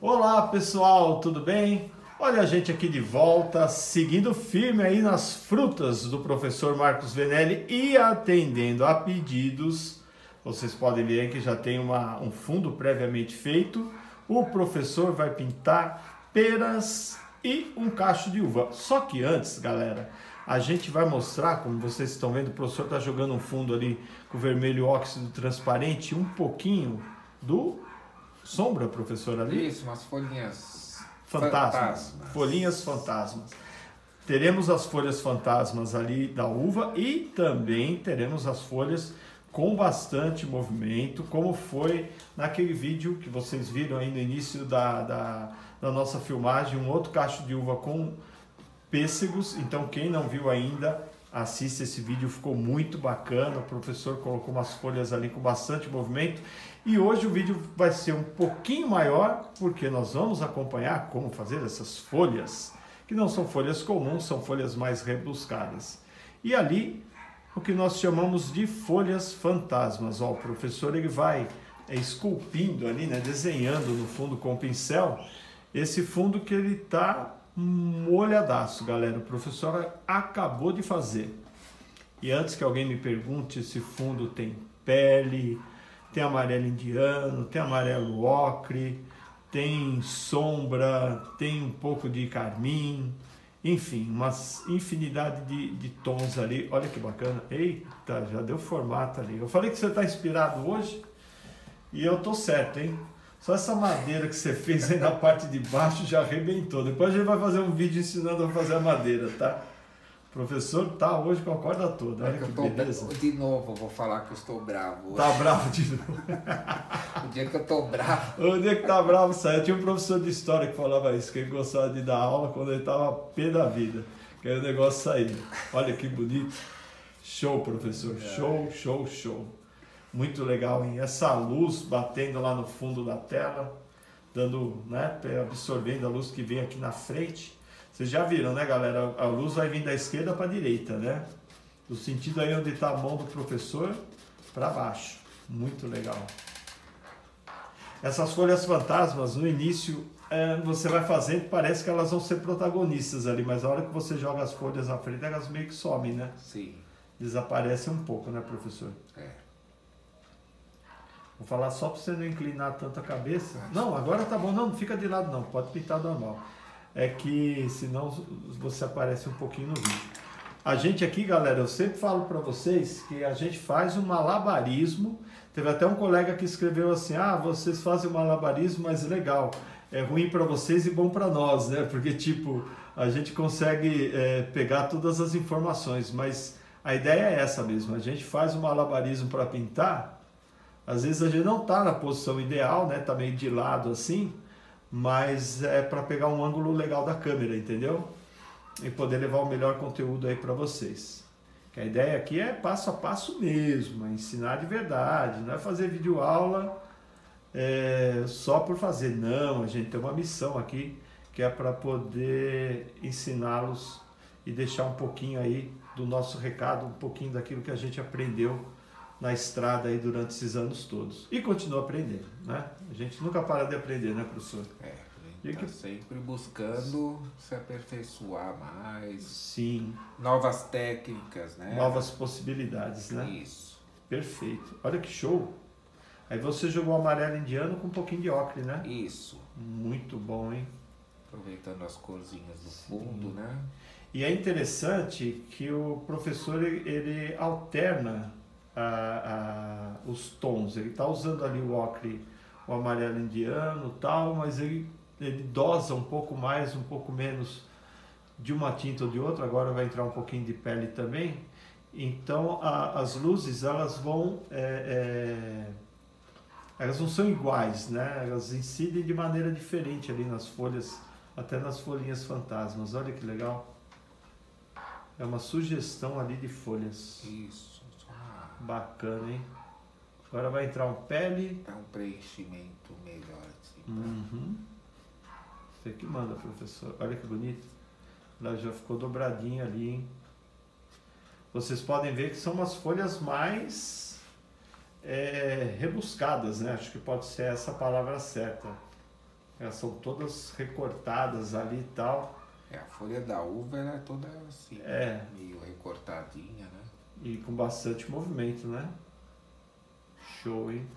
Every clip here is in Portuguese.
Olá pessoal, tudo bem? Olha a gente aqui de volta, seguindo firme aí nas frutas do professor Marcos Venelli e atendendo a pedidos. Vocês podem ver aí que já tem um fundo previamente feito. O professor vai pintar peras e um cacho de uva. Só que antes, galera, a gente vai mostrar, como vocês estão vendo, o professor está jogando um fundo ali com vermelho óxido transparente, um pouquinho do sombra, professor, ali? Isso, umas folhinhas fantasmas. Folhinhas fantasmas. Teremos as folhas fantasmas ali da uva e também teremos as folhas com bastante movimento, como foi naquele vídeo que vocês viram aí no início da nossa filmagem, um outro cacho de uva com pêssegos. Então quem não viu ainda, assista esse vídeo, ficou muito bacana. O professor colocou umas folhas ali com bastante movimento. E hoje o vídeo vai ser um pouquinho maior, porque nós vamos acompanhar como fazer essas folhas, que não são folhas comuns, são folhas mais rebuscadas. E ali, o que nós chamamos de folhas fantasmas. Ó, o professor ele vai esculpindo ali, né, desenhando no fundo com o pincel, esse fundo que ele está molhadaço, galera. O professor acabou de fazer. E antes que alguém me pergunte, esse fundo tem pele, tem amarelo indiano, tem amarelo ocre, tem sombra, tem um pouco de carmim, enfim, uma infinidade de tons ali. Olha que bacana. Eita, já deu formato ali. Eu falei que você está inspirado hoje e eu tô certo, hein? Só essa madeira que você fez aí na parte de baixo já arrebentou. Depois a gente vai fazer um vídeo ensinando a fazer a madeira, tá? O professor tá hoje com a corda toda. Olha que beleza. De novo, eu vou falar que eu estou bravo. Tá bravo de novo. O dia que eu tô bravo. O dia que tá bravo sai. Eu tinha um professor de história que falava isso, que ele gostava de dar aula quando ele tava pé da vida. Que aí o negócio saía. Olha que bonito. Show, professor. Show, show, show. Muito legal, hein? Essa luz batendo lá no fundo da tela, dando, né, absorvendo a luz que vem aqui na frente. Vocês já viram, né, galera? A luz vai vir da esquerda para a direita, né? No sentido aí onde está a mão do professor, para baixo. Muito legal. Essas folhas fantasmas, no início, você vai fazendo, parece que elas vão ser protagonistas ali, mas na hora que você joga as folhas na frente, elas meio que somem, né? Sim. Desaparecem um pouco, né, professor? Vou falar só para você não inclinar tanto a cabeça. Não, agora tá bom. Não fica de lado não, pode pintar normal. É que senão você aparece um pouquinho no vídeo. A gente aqui, galera, eu sempre falo para vocês que a gente faz um malabarismo. Teve até um colega que escreveu assim: ah, vocês fazem um malabarismo, mas legal. É ruim para vocês e bom para nós, né? Porque tipo, a gente consegue pegar todas as informações, mas a ideia é essa mesmo. A gente faz um malabarismo para pintar. Às vezes a gente não está na posição ideal, né? Tá meio de lado assim, mas é para pegar um ângulo legal da câmera, entendeu? E poder levar o melhor conteúdo aí para vocês. Que a ideia aqui é passo a passo mesmo, é ensinar de verdade, não é fazer videoaula só por fazer. Não, a gente tem uma missão aqui que é para poder ensiná-los e deixar um pouquinho aí do nosso recado, um pouquinho daquilo que a gente aprendeu na estrada aí durante esses anos todos. E continua aprendendo, né? A gente nunca para de aprender, né, professor? A gente tá sempre buscando se aperfeiçoar mais. Sim. Novas técnicas, né? Novas possibilidades, né? Isso. Perfeito. Olha que show. Aí você jogou amarelo indiano com um pouquinho de ocre, né? Isso. Muito bom, hein? Aproveitando as corzinhas do fundo, né? E é interessante que o professor, ele alterna os tons. Ele está usando ali o ocre, o amarelo indiano tal, mas ele dosa um pouco mais, um pouco menos de uma tinta ou de outra. Agora vai entrar um pouquinho de pele também. Então as luzes, elas vão elas não são iguais, né? Elas incidem de maneira diferente ali nas folhas, até nas folhinhas fantasmas. Olha que legal. É uma sugestão ali de folhas. Isso. Bacana, hein? Agora vai entrar um pele. Dá um preenchimento melhor. Assim, Uhum. Você que manda, professor. Olha que bonito. Ela já ficou dobradinha ali, hein? Vocês podem ver que são umas folhas mais rebuscadas, né? Acho que pode ser essa a palavra certa. Elas são todas recortadas ali e tal. A folha da uva ela é toda assim, meio recortadinha, né? E com bastante movimento, né? Show, hein?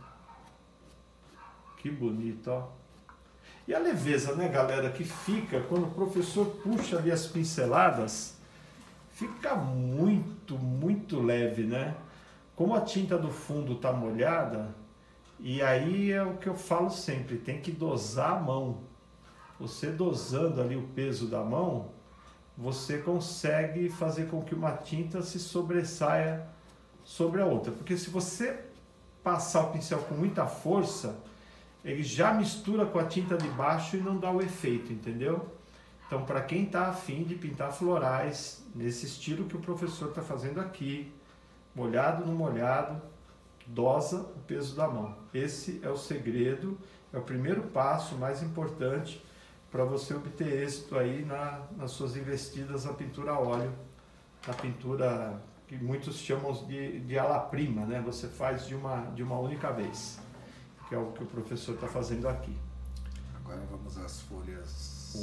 Que bonito, ó. E a leveza, né, galera, que fica quando o professor puxa ali as pinceladas, fica muito, muito leve, né? Como a tinta do fundo tá molhada, e aí é o que eu falo sempre, tem que dosar a mão. Você dosando ali o peso da mão, você consegue fazer com que uma tinta se sobressaia sobre a outra. Porque se você passar o pincel com muita força, ele já mistura com a tinta de baixo e não dá o efeito, entendeu? Então, para quem está afim de pintar florais, nesse estilo que o professor está fazendo aqui, molhado no molhado, dosa o peso da mão. Esse é o segredo, é o primeiro passo mais importante para você obter êxito aí nas suas investidas na pintura a óleo, na pintura que muitos chamam de ala prima, né? Você faz de uma única vez, que é o que o professor está fazendo aqui. Agora vamos às folhas.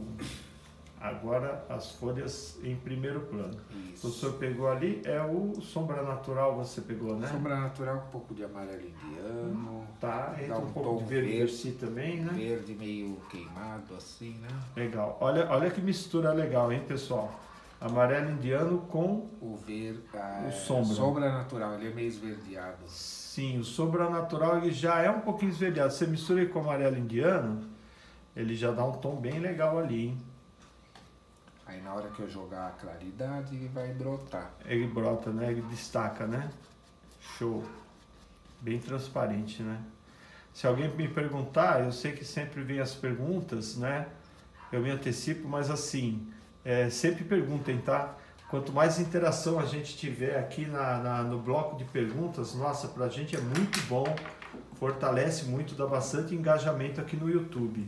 Agora as folhas em primeiro plano. Isso. O senhor pegou ali, é o sombra natural, você pegou, né? Sombra natural com um pouco de amarelo indiano. Tá, entra dá um pouco de verde também, né? Verde meio queimado assim, né? Legal. Olha que mistura legal, hein, pessoal? Amarelo indiano com o verde, o sombra. Sombra natural, ele é meio esverdeado. Sim, o sombra natural ele já é um pouquinho esverdeado. Você mistura ele com o amarelo indiano, ele já dá um tom bem legal ali, hein? Aí na hora que eu jogar a claridade, ele vai brotar. Ele brota, né? Ele destaca, né? Show. Bem transparente, né? Se alguém me perguntar, eu sei que sempre vem as perguntas, né? Eu me antecipo, mas assim, sempre perguntem, tá? Quanto mais interação a gente tiver aqui no bloco de perguntas, nossa, pra gente é muito bom, fortalece muito, dá bastante engajamento aqui no YouTube.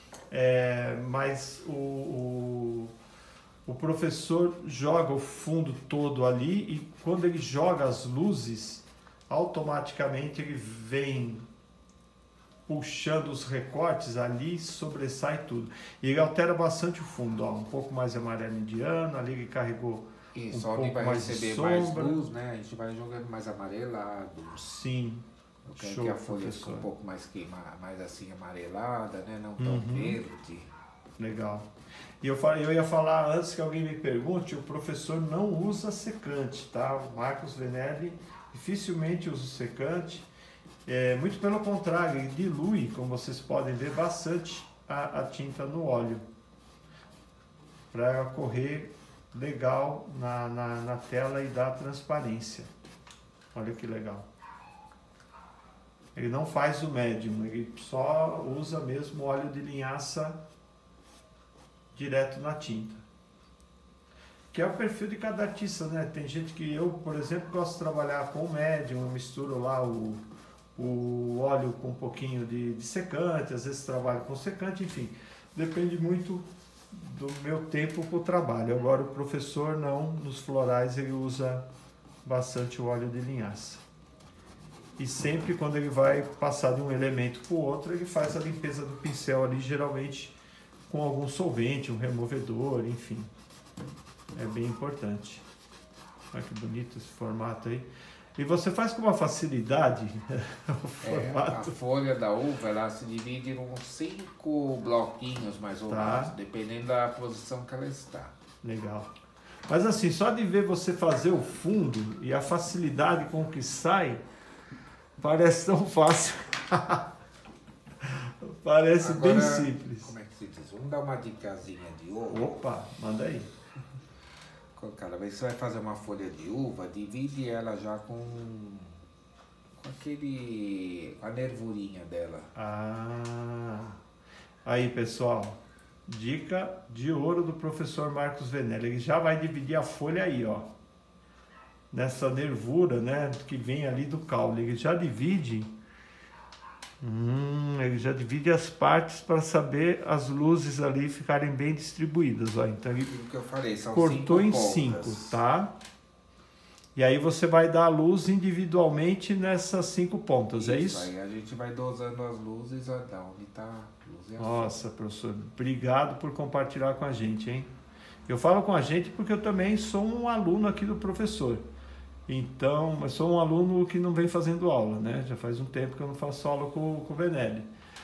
Mas o professor joga o fundo todo ali e quando ele joga as luzes, automaticamente ele vem puxando os recortes ali, sobressai tudo. E ele altera bastante o fundo, ó, um pouco mais amarelo indiano, ali ele carregou isso, um pouco vai mais receber de mais sombra. luz, né? A gente vai jogando mais amarelado. Sim. Eu quero que a folha fique um pouco mais queimada, mais assim amarelada, né? Não tão verde. Legal. E eu ia falar antes que alguém me pergunte, o professor não usa secante, tá? O Marcos Venelli dificilmente usa secante. Muito pelo contrário, ele dilui, como vocês podem ver, bastante a tinta no óleo, para ela correr legal na tela e dar transparência. Olha que legal. Ele não faz o médium, ele só usa mesmo óleo de linhaça direto na tinta. Que é o perfil de cada artista, né? Tem gente que eu, por exemplo, gosto de trabalhar com o médium, eu misturo lá o óleo com um pouquinho de secante, às vezes trabalho com secante, enfim, depende muito do meu tempo para o trabalho. Agora o professor não, nos florais ele usa bastante o óleo de linhaça. E sempre quando ele vai passar de um elemento para o outro, ele faz a limpeza do pincel ali, geralmente com algum solvente, um removedor, enfim. É bem importante. Olha que bonito esse formato aí. E você faz com uma facilidade o formato. A folha da uva, ela se divide em uns 5 bloquinhos, mais ou menos, dependendo da posição que ela está. Legal. Mas assim, só de ver você fazer o fundo e a facilidade com que sai, parece tão fácil. Parece agora, bem simples. Como é que se diz? Vamos dar uma dicasinha de ouro. Opa, manda aí. Cada vez que você vai fazer uma folha de uva, divide ela já com a nervurinha dela. Aí, pessoal, dica de ouro do professor Marcos Venelli. Ele já vai dividir a folha aí, ó, nessa nervura, né, que vem ali do caule. Ele já divide as partes para saber as luzes ali ficarem bem distribuídas, ó. Então ele que eu falei, são cortou em 5, tá? E aí você vai dar a luz individualmente nessas 5 pontas, é isso? Aí a gente vai dosando as luzes até onde tá Nossa, professor, obrigado por compartilhar com a gente, hein? Eu falo com a gente porque eu também sou um aluno aqui do professor. Então, eu sou um aluno que não vem fazendo aula, né? Já faz um tempo que eu não faço aula com o Venelli.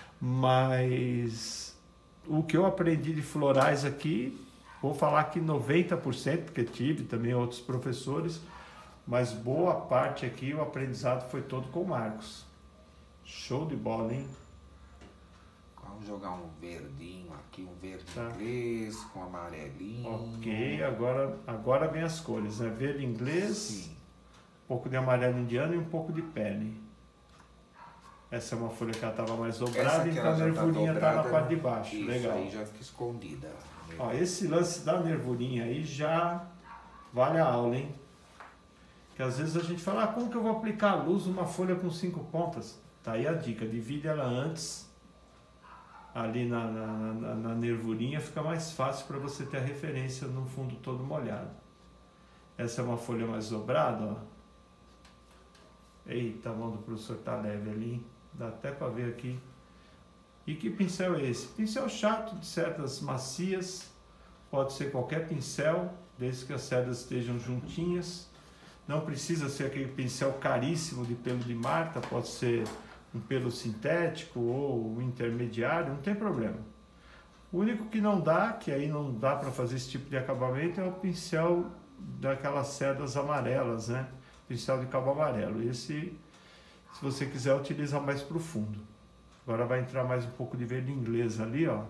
Mas o que eu aprendi de florais aqui, vou falar que 90%, porque tive também outros professores, mas boa parte aqui o aprendizado foi todo com o Marcos. Show de bola, hein? Vamos jogar um verdinho aqui, um verde inglês com amarelinho. Ok, agora vem as cores, né? Verde inglês, sim. Um pouco de amarelo indiano e um pouco de pele. Essa é uma folha que ela estava mais dobrada, então a nervurinha está na parte de baixo. Isso, legal. Aí já fica escondida. Ó, esse lance da nervurinha aí já vale a aula, hein? Que às vezes a gente fala, como que eu vou aplicar a luz numa folha com 5 pontas? Tá aí a dica, divide ela antes, ali na nervurinha, fica mais fácil para você ter a referência no fundo todo molhado. Essa é uma folha mais dobrada, ó. Eita, a mão do professor tá leve ali, dá até para ver aqui. E que pincel é esse? Pincel chato de cerdas macias, pode ser qualquer pincel, desde que as cerdas estejam juntinhas. Não precisa ser aquele pincel caríssimo de pelo de Marta, pode ser um pelo sintético ou um intermediário, não tem problema. O único que não dá, que aí não dá para fazer esse tipo de acabamento, é o pincel daquelas cerdas amarelas, né? Pincel de cabo amarelo. Esse, se você quiser, utiliza mais para o fundo. Agora vai entrar mais um pouco de verde inglês ali, ó.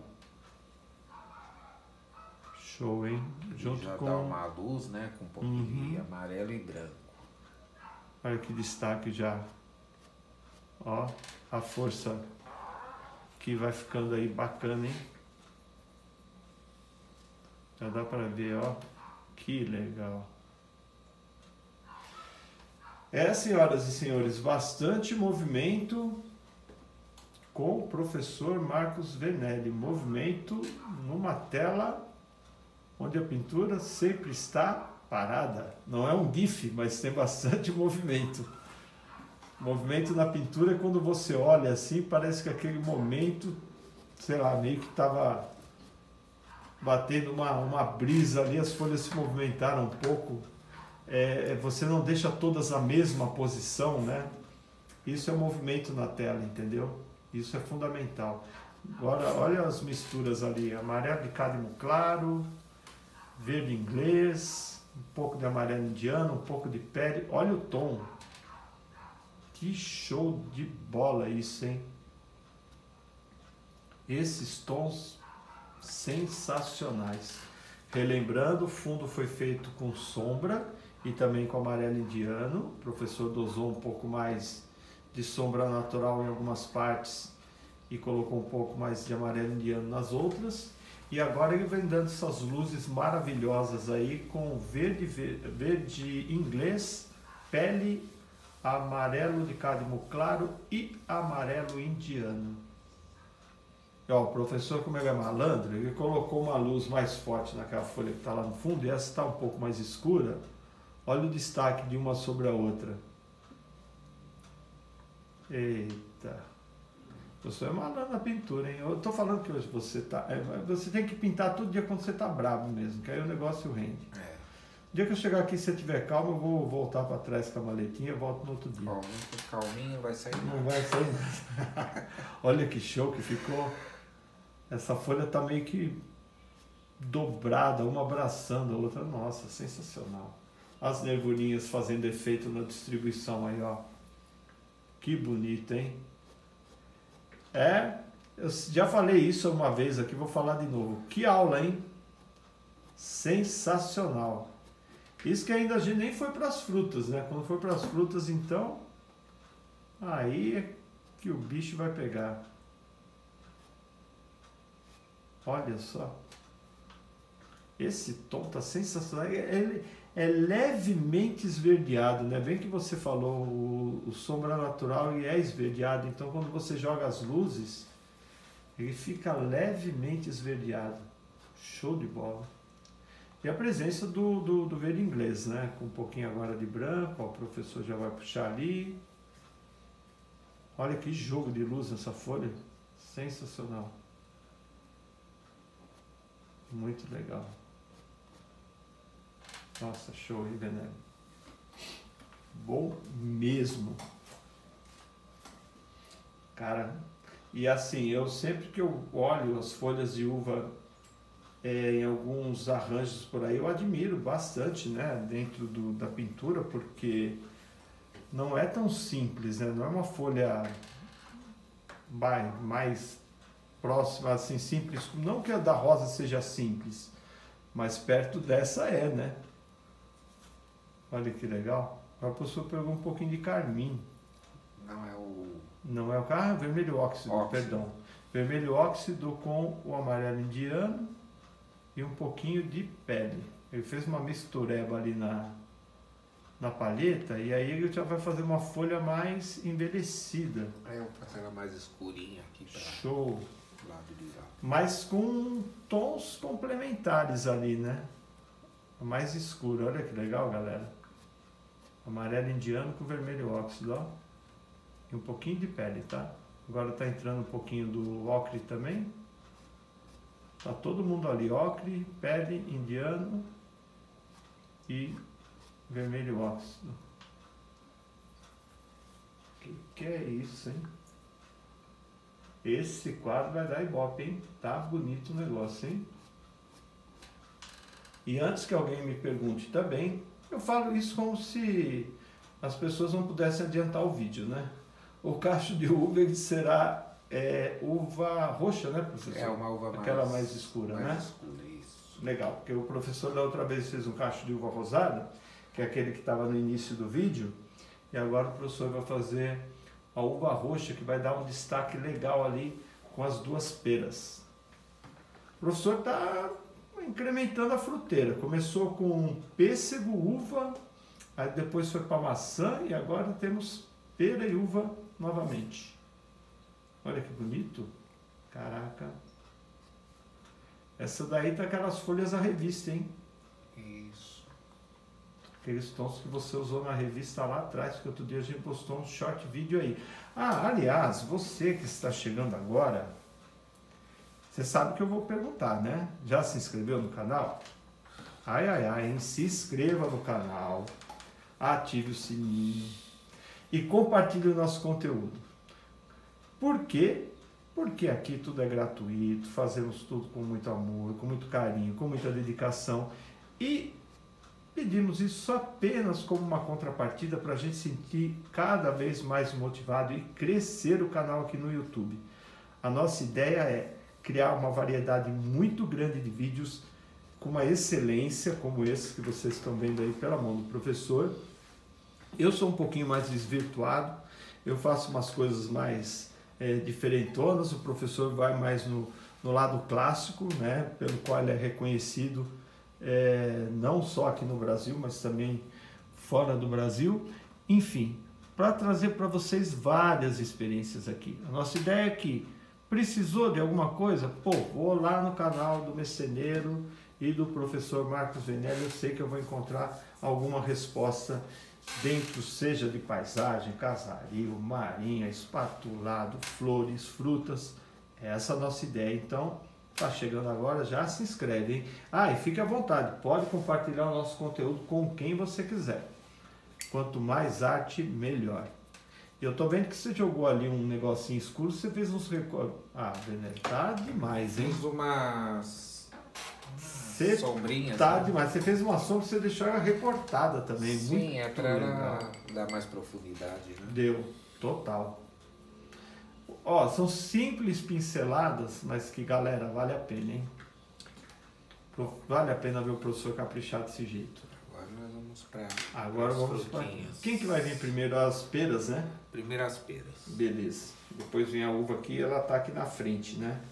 Show, hein? Junto já com... dá uma luz, né? Com um pouquinho de amarelo e branco. Olha que destaque já. Ó, a força que vai ficando aí bacana, hein? Já dá para ver, ó. Que legal. Senhoras e senhores, bastante movimento com o professor Marcos Venelli. Movimento numa tela onde a pintura sempre está parada. Não é um GIF, mas tem bastante movimento. Movimento na pintura é quando você olha assim, parece que aquele momento, sei lá, meio que estava batendo uma brisa ali, as folhas se movimentaram um pouco. Você não deixa todas na mesma posição, né? Isso é movimento na tela, entendeu? Isso é fundamental. Agora, olha as misturas ali, amarelo de cádmio claro, verde inglês, um pouco de amarelo indiano, um pouco de pele. Olha o tom. Que show de bola isso, hein? Esses tons sensacionais. Relembrando, o fundo foi feito com sombra e também com amarelo indiano. O professor dosou um pouco mais de sombra natural em algumas partes e colocou um pouco mais de amarelo indiano nas outras. E agora ele vem dando essas luzes maravilhosas aí com verde inglês, pele, amarelo de cádmio claro e amarelo indiano. E, ó, o professor, como ele é malandro, ele colocou uma luz mais forte naquela folha que está lá no fundo e essa está um pouco mais escura. Olha o destaque de uma sobre a outra. Eita. O professor é malandro na pintura, hein? Eu estou falando que hoje você tem que pintar todo dia quando você está bravo mesmo, que aí o negócio rende. O dia que eu chegar aqui, se você tiver calma, eu vou voltar para trás com a maletinha e volto no outro dia. Calminho, vai sair nada. Não vai sair nada. Olha que show que ficou. Essa folha está meio que dobrada, uma abraçando a outra. Nossa, sensacional. As nervurinhas fazendo efeito na distribuição aí, ó. Que bonito, hein? Eu já falei isso uma vez aqui, vou falar de novo. Que aula, hein? Sensacional. Isso que ainda a gente nem foi para as frutas, né? Quando for para as frutas, então, aí é que o bicho vai pegar. Olha só. Esse tom tá sensacional. Ele é levemente esverdeado, né? Bem que você falou, o sombra natural ele é esverdeado. Então, quando você joga as luzes, ele fica levemente esverdeado. Show de bola. E a presença do verde inglês, né? Com um pouquinho agora de branco, ó, o professor já vai puxar ali. Olha que jogo de luz essa folha. Sensacional. Muito legal. Nossa, show, hein, Venélio? Bom mesmo. Cara, e assim, eu sempre que eu olho as folhas de uva em alguns arranjos por aí, eu admiro bastante, né, dentro da pintura, porque não é tão simples, né? Não é uma folha mais próxima, assim, simples. Não que a da rosa seja simples, mas perto dessa é, né? Olha que legal. Agora a pessoa pegou um pouquinho de carmim. Não é o vermelho óxido, perdão. Vermelho óxido com o amarelo indiano e um pouquinho de pele. Ele fez uma mistureba ali na palheta e aí ele já vai fazer uma folha mais envelhecida. Aí eu vou fazer ela mais escurinha aqui para show. Lado de lá. Mas com tons complementares ali, né? Mais escuro. Olha que legal, galera. Amarelo indiano com vermelho óxido, ó. E um pouquinho de pele, tá? Agora tá entrando um pouquinho do ocre também. Tá todo mundo ali, ocre, pele, indiano e vermelho óxido. Que é isso, hein? Esse quadro vai dar ibope, hein? Tá bonito o negócio, hein? E antes que alguém me pergunte também, eu falo isso como se as pessoas não pudessem adiantar o vídeo, né? O cacho de uva ele será uva roxa, né, professor? É uma uva aquela mais escura, né? Escura, isso. Legal, porque o professor da outra vez fez um cacho de uva rosada, que é aquele que estava no início do vídeo, e agora o professor vai fazer a uva roxa, que vai dar um destaque legal ali com as duas peras. O professor está incrementando a fruteira. Começou com pêssego, uva, aí depois foi para maçã e agora temos pera e uva novamente. Olha que bonito. Caraca. Essa daí tá aquelas folhas da revista, hein? Isso. Aqueles tons que você usou na revista lá atrás, que outro dia a gente postou um short vídeo aí. Ah, aliás, você que está chegando agora, você sabe que eu vou perguntar, né? Já se inscreveu no canal? Ai, ai, ai, hein? Se inscreva no canal, ative o sininho e compartilhe o nosso conteúdo. Por quê? Porque aqui tudo é gratuito, fazemos tudo com muito amor, com muito carinho, com muita dedicação e pedimos isso apenas como uma contrapartida para a gente sentir cada vez mais motivado e crescer o canal aqui no YouTube. A nossa ideia é criar uma variedade muito grande de vídeos com uma excelência como esse que vocês estão vendo aí pela mão do professor. Eu sou um pouquinho mais desvirtuado, eu faço umas coisas mais diferentonas, o professor vai mais no lado clássico, né, pelo qual ele é reconhecido não só aqui no Brasil, mas também fora do Brasil. Enfim, para trazer para vocês várias experiências aqui. A nossa ideia é que precisou de alguma coisa? Pô, vou lá no canal do Meceneiro e do professor Marcos Venélio, eu sei que eu vou encontrar alguma resposta dentro, seja de paisagem, casario, marinha, espatulado, flores, frutas. Essa é a nossa ideia. Então, tá chegando agora, já se inscreve, hein? Ah, e fique à vontade, pode compartilhar o nosso conteúdo com quem você quiser. Quanto mais arte, melhor. Eu tô vendo que você jogou ali um negocinho escuro, você fez uns recortes. Ah, Venélio, tá demais, hein? Fiz umas sombrinhas. Tá, né? Demais. Você fez uma sombra, você deixou ela recortada também. Sim, é para dar mais profundidade, né? Deu, total. Ó, são simples pinceladas, mas que, galera, vale a pena, hein? Vale a pena ver o professor caprichar desse jeito. Agora nós vamos para Agora vamos para... Quem que vai vir primeiro? As peras, né? Primeiro as peras. Beleza. Depois vem a uva aqui, ela tá aqui na frente, né?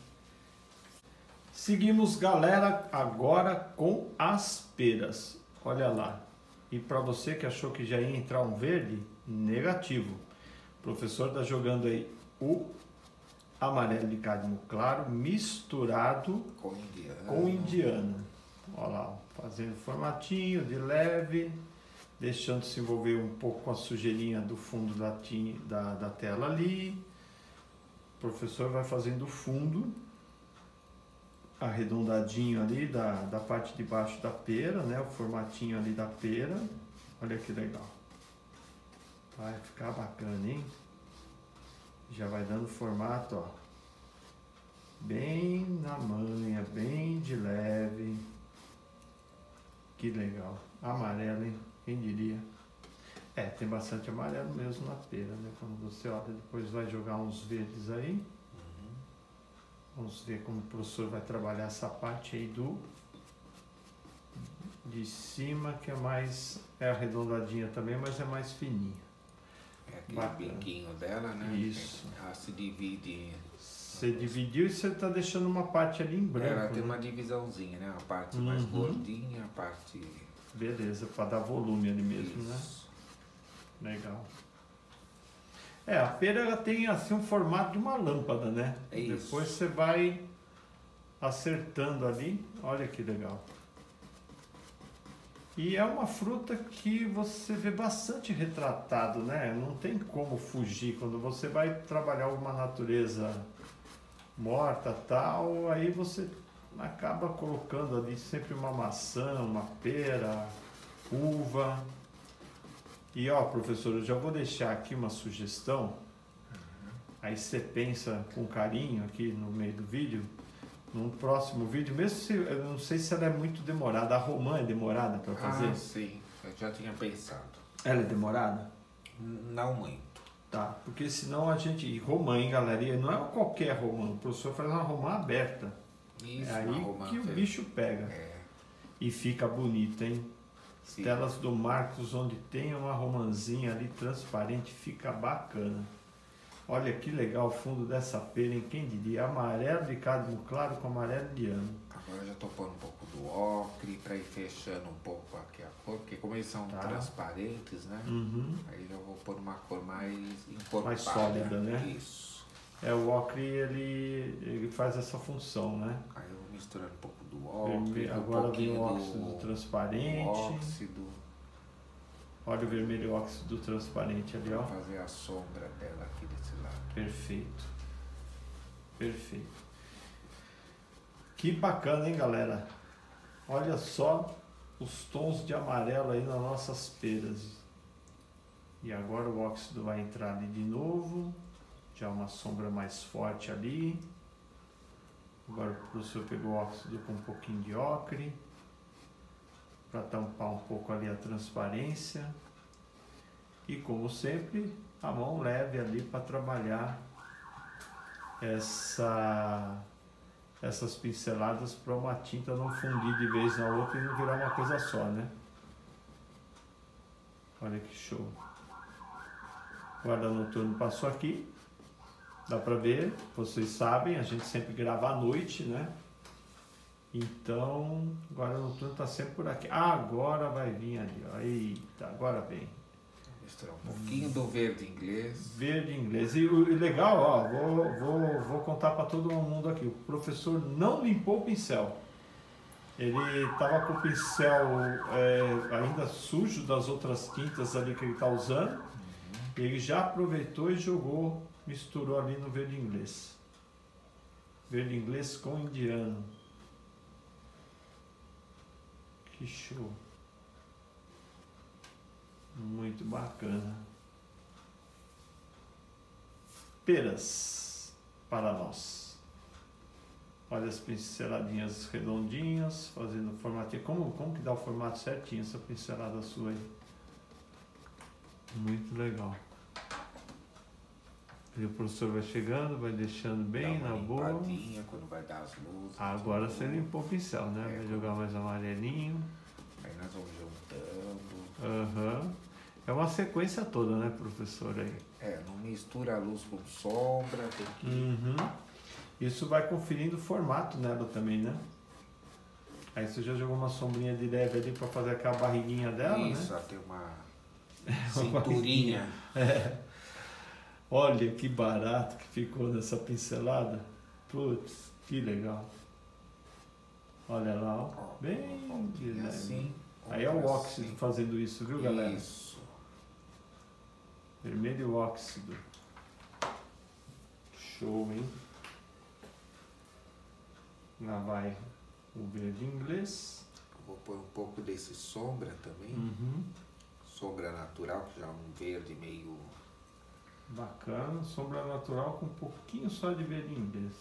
Seguimos, galera, agora com as peras. Olha lá. E para você que achou que já ia entrar um verde, negativo. O professor está jogando aí o amarelo de cádmio claro misturado com indiano. Olha lá, fazendo formatinho de leve, deixando se envolver um pouco com a sujeirinha do fundo da tela ali. O professor vai fazendo o fundo. arredondadinho ali da parte de baixo da pera, né? O formatinho ali da pera. Olha que legal. Vai ficar bacana, hein? Já vai dando formato, ó. Bem na manha, bem de leve. Que legal. Amarelo, hein? Quem diria? Tem bastante amarelo mesmo na pera, né? Quando você olha, depois vai jogar uns verdes aí. Vamos ver como o professor vai trabalhar essa parte aí de cima, que é mais... É arredondadinha também, mas é mais fininha. É aquele biquinho dela, né? Isso. Ela se divide... Você dividiu e você está deixando uma parte ali em branco. Ela tem, né? uma divisãozinha, né? A parte mais gordinha, a parte... Beleza, para dar volume ali mesmo, Isso. Né? Legal. A pera ela tem assim um formato de uma lâmpada, né? Isso. Depois você vai acertando ali. Olha que legal. E é uma fruta que você vê bastante retratado, né? Não tem como fugir. Quando você vai trabalhar uma natureza morta, tal, aí você acaba colocando ali sempre uma maçã, uma pera, uva. E ó, professor, eu já vou deixar aqui uma sugestão. Aí você pensa com carinho aqui no meio do vídeo. Num próximo vídeo, mesmo se eu não sei se ela é muito demorada. A romã é demorada para fazer? Ah, sim. Eu já tinha pensado. Ela é demorada? Não muito. Tá, porque senão a gente... E romã, hein, galera? E não é qualquer romã. O professor faz uma romã aberta. Isso, É aí que o bicho pega. E fica bonito, hein? Sim. Telas do Marcos, onde tem uma romãzinha ali transparente, fica bacana. Olha que legal o fundo dessa pera, hein? Quem diria? Amarelo de cádmio claro com amarelo de ano. Agora eu já tô pondo um pouco do ocre para ir fechando um pouco aqui a cor, porque como eles são transparentes, né? Aí já vou pôr uma cor mais encorpada. Mais sólida, né? Isso. O ocre, ele faz essa função, né? Aí eu vou misturando um pouco do ocre, agora vem o óxido transparente. Óxido. Olha o vermelho óxido transparente ali, ó. Vou fazer a sombra dela aqui desse lado. Perfeito. Perfeito. Que bacana, hein, galera? Olha só os tons de amarelo aí nas nossas peras. E agora o óxido vai entrar ali de novo. Já uma sombra mais forte ali. Agora o professor pegou o óxido com um pouquinho de ocre. Para tampar um pouco ali a transparência. E como sempre, a mão leve ali para trabalhar essas pinceladas para uma tinta não fundir de vez na outra e não virar uma coisa só, né? Olha que show. Guarda noturno passou aqui. Dá para ver, vocês sabem, a gente sempre grava à noite, né? Então, guarda noturno está sempre por aqui. Agora vai vir ali, ó. Eita, agora vem. Misturar um pouquinho do verde inglês. Verde inglês. E o legal, ó, vou contar para todo mundo aqui. O professor não limpou o pincel. Ele estava com o pincel ainda sujo das outras tintas ali que ele está usando. Ele já aproveitou e jogou, misturou ali no verde inglês. Verde inglês com indiano. Que show. Muito bacana. Peras para nós. Olha as pinceladinhas redondinhas, fazendo o formatinho. Como que dá o formato certinho essa pincelada sua aí? Muito legal. E o professor vai chegando, vai deixando bem na boa. Quando vai dar as luzes. Agora você limpou o pincel, né? Vai jogar mais amarelinho. Aí nós vamos juntando. É uma sequência toda, né, professor? Aí. Não mistura a luz com sombra. Tem que... Isso vai conferindo o formato nela também, né? Aí você já jogou uma sombrinha de leve ali para fazer aquela barriguinha dela, né? Isso, tem uma cinturinha. Olha que barato que ficou nessa pincelada. Putz, que legal. Olha lá, ó. Bem de leve. Assim, aí é o óxido fazendo isso, viu, galera? Isso. Vermelho óxido. Show, hein? Lá vai o verde inglês. Vou pôr um pouco desse sombra também. Sombra natural, que já é um verde meio... Bacana, sombra natural com um pouquinho só de verde inglês.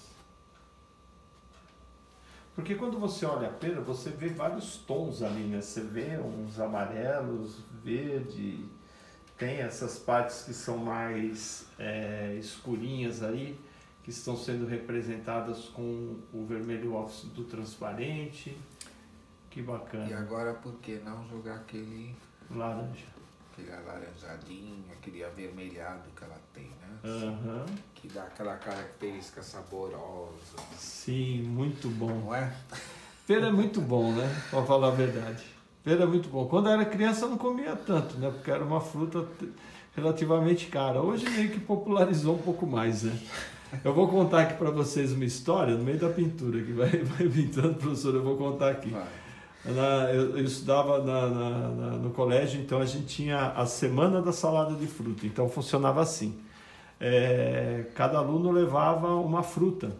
Porque quando você olha a pera, você vê vários tons ali, né? Você vê uns amarelos, verde, tem essas partes que são mais escurinhas aí, que estão sendo representadas com o vermelho óxido transparente. Que bacana. E agora por que não jogar aquele laranja? Aquele alaranjadinho, aquele avermelhado que ela tem, né? Que dá aquela característica saborosa. Sim, muito bom. Não é? Pera é muito bom, né? Pra falar a verdade. Pera é muito bom. Quando eu era criança eu não comia tanto, né? Porque era uma fruta relativamente cara. Hoje meio que popularizou um pouco mais, né? Eu vou contar aqui para vocês uma história no meio da pintura que vai pintando, professor, eu vou contar aqui. Eu estudava no colégio, então a gente tinha a semana da salada de fruta, então funcionava assim. Cada aluno levava uma fruta,